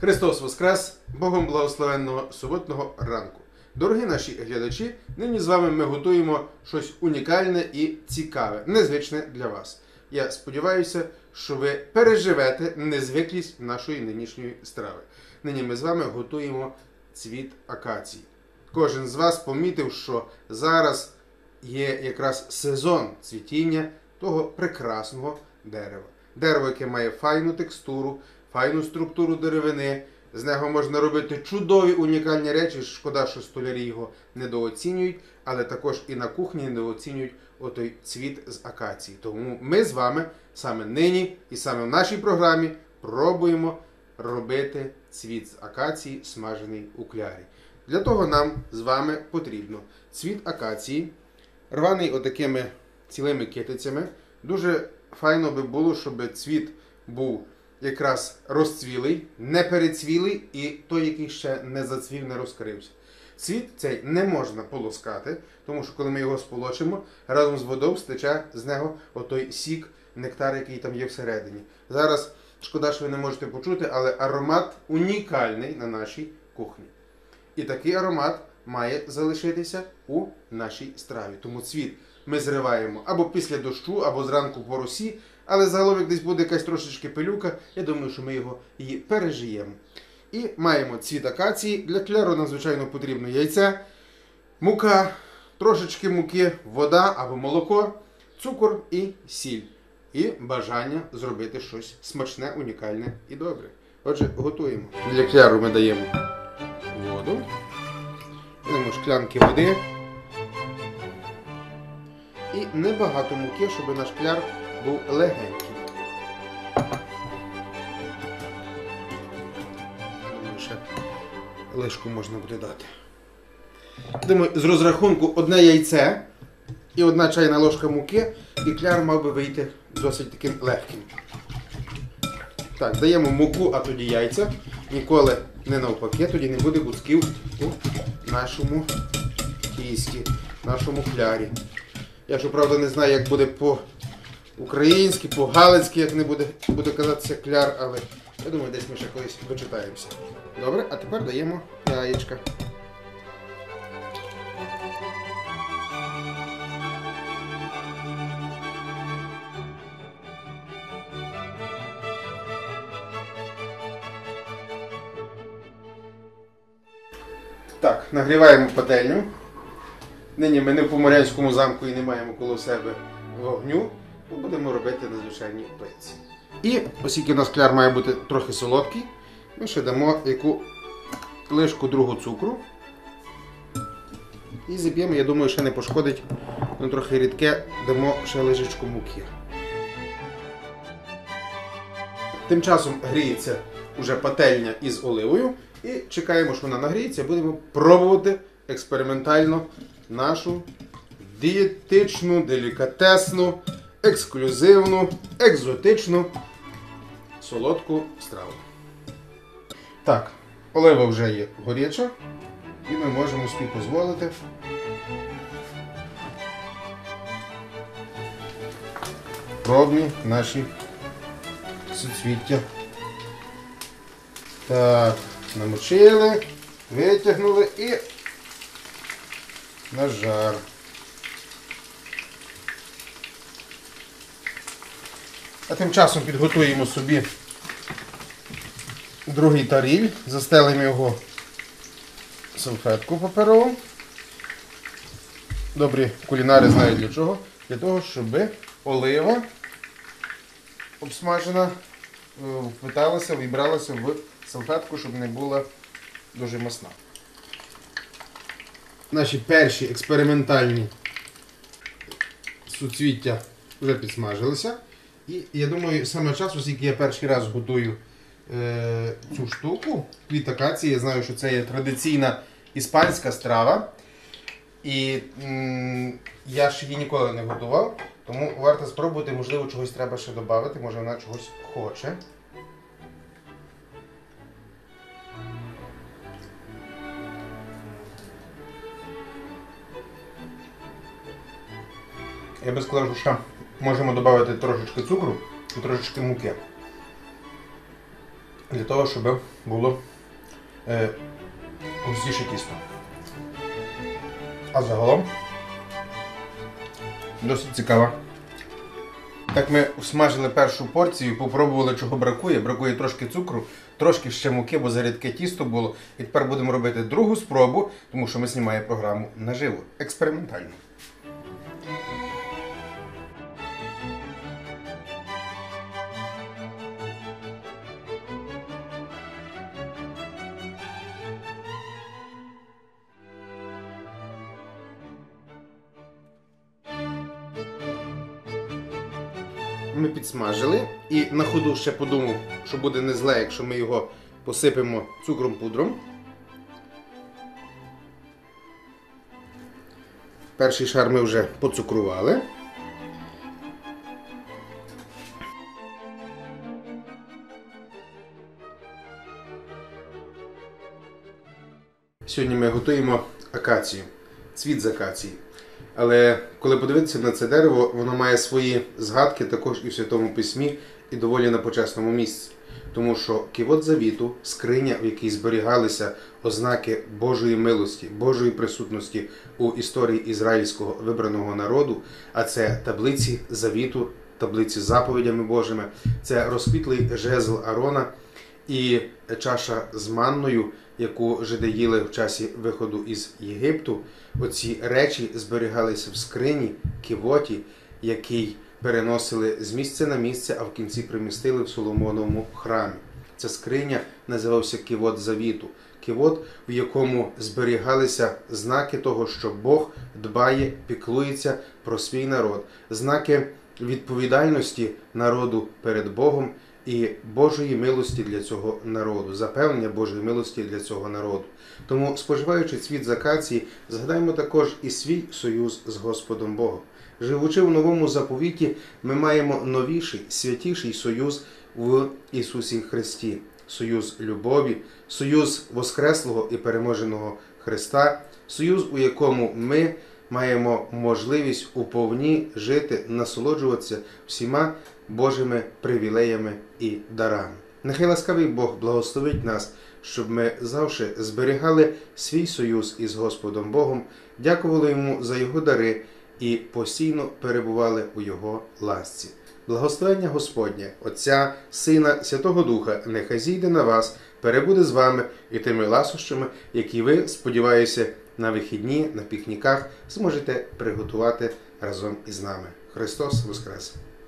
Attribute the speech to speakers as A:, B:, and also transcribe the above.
A: Христос Воскрес! Богом благословенного суботного ранку! Дорогі наші глядачі, нині з вами ми готуємо щось унікальне і цікаве, незвичне для вас. Я сподіваюся, що ви переживете незвиклість нашої нинішньої страви. Нині ми з вами готуємо цвіт акації. Кожен з вас помітив, що зараз є якраз сезон цвітіння того прекрасного дерева. Дерево, яке має файну текстуру, файну структуру деревини. З нього можна робити чудові унікальні речі. Шкода, що столярі його недооцінюють, але також і на кухні недооцінюють отой цвіт з акації. Тому ми з вами саме нині і саме в нашій програмі пробуємо робити цвіт з акації, смажений у клярі. Для того нам з вами потрібно цвіт акації, рваний отакими цілими китицями. Дуже файно би було, щоб цвіт був якраз розцвілий, не перецвілий і той, який ще не зацвів, не розкрився. Цвіт цей не можна полоскати, тому що коли ми його сполочимо, разом з водою стече з нього отой сік, нектар, який там є всередині. Зараз, шкода, що ви не можете почути, але аромат унікальний на нашій кухні. І такий аромат має залишитися у нашій страві. Тому цвіт ми зриваємо або після дощу, або зранку по росі, але загалом, як десь буде якась трошечки пилюка, я думаю, що ми її пережиємо. І маємо цвіт акації. Для кляру нам, звичайно, потрібно яйце, мука, трошечки муки, вода або молоко, цукор і сіль. І бажання зробити щось смачне, унікальне і добре. Отже, готуємо. Для кляру ми даємо воду, даємо шклянки води і небагато муки, щоб наш кляр був легенький. Ще лишку можна буде дати. Думаю, з розрахунку одне яйце і одна чайна ложка муки, і кляр мав би вийти досить таким легким. Так, даємо муку, а тоді яйця. Ніколи не навпаки, тоді не буде буцків у нашому тісті, в нашому клярі. Я, щоправда, не знаю, як буде по-українськи, по-галицьки, як не буде казатися кляр, але я думаю, десь ми ще колись дочитаємося. Добре, а тепер даємо яєчка. Так, нагріваємо пательню. Нині ми не в Поморянському замку і не маємо коло себе вогню, то будемо робити на звичайній плитці. І оскільки у нас кляр має бути трохи солодкий, ми ще дамо яку лишку другу цукру. І зіб'ємо, я думаю, ще не пошкодить, воно трохи рідке, дамо ще лишечку муки. Тим часом гріється вже пательня із оливою і чекаємо, що вона нагріється, будемо пробувати експериментально нашу дієтичну, делікатесну, ексклюзивну, екзотичну солодку страву. Так, олива вже є горяча і ми можемо собі дозволити пробні наші суцвіття. Так, намочили, витягнули і на жар. А тим часом підготуємо собі другий таріль, застелимо його салфетку паперову. Добрі кулінари знають для чого. Для того, щоб олива обсмажена впиталася, вібралася в салфетку, щоб не була дуже масна. Наші перші експериментальні суцвіття вже підсмажилися. І я думаю, саме час, оскільки я перший раз готую цю штуку, цвіт акації, я знаю, що це є традиційна іспанська страва. І я ще її ніколи не готував, тому варто спробувати, можливо, чогось треба ще додати, може вона чогось хоче. Я би сказав, що ще можемо додати трошечки цукру і трошечки муки. для того, щоб було густіше тісто. А загалом досить цікаво. Так ми усмажили першу порцію, попробували, чого бракує. Бракує трошки цукру, трошки ще муки, бо зарідке тісто було. І тепер будемо робити другу спробу, тому що ми знімаємо програму наживо, експериментально. Ми підсмажили і на ходу ще подумав, що буде не зле, якщо ми його посипемо цукром-пудром. Перший шар ми вже поцукрували. Сьогодні ми готуємо акацію, цвіт з акації. Але коли подивитися на це дерево, воно має свої згадки також і в Святому Письмі, і доволі на почесному місці. Тому що кивот завіту, скриня, в якій зберігалися ознаки Божої милості, Божої присутності у історії ізраїльського вибраного народу, а це таблиці завіту, таблиці з заповідями Божими, це розквітлий жезл Аарона і чаша з манною, яку жиди їли в часі виходу із Єгипту. Оці речі зберігалися в скрині, кивоті, який переносили з місця на місце, а в кінці примістили в Соломоновому храмі. Ця скриня називався кивот завіту. Кивот, в якому зберігалися знаки того, що Бог дбає, піклується про свій народ. Знаки відповідальності народу перед Богом і Божої милості для цього народу, запевнення Божої милості для цього народу. Тому, споживаючи цвіт з акації, згадаємо також і свій союз з Господом Богом. Живучи в новому заповіті, ми маємо новіший, святіший союз в Ісусі Христі. Союз любові, союз воскреслого і переможеного Христа, союз, у якому ми маємо можливість уповні жити, насолоджуватися всіма Божими привілеями і дарами. Нехай ласкавий Бог благословить нас, щоб ми завжди зберігали свій союз із Господом Богом, дякували Йому за Його дари і постійно перебували у Його ласці. Благословення Господнє, Отця, Сина, Святого Духа, нехай зійде на вас, перебуде з вами і тими ласощами, які ви, сподіваюся, на вихідні, на пікніках зможете приготувати разом із нами. Христос Воскрес!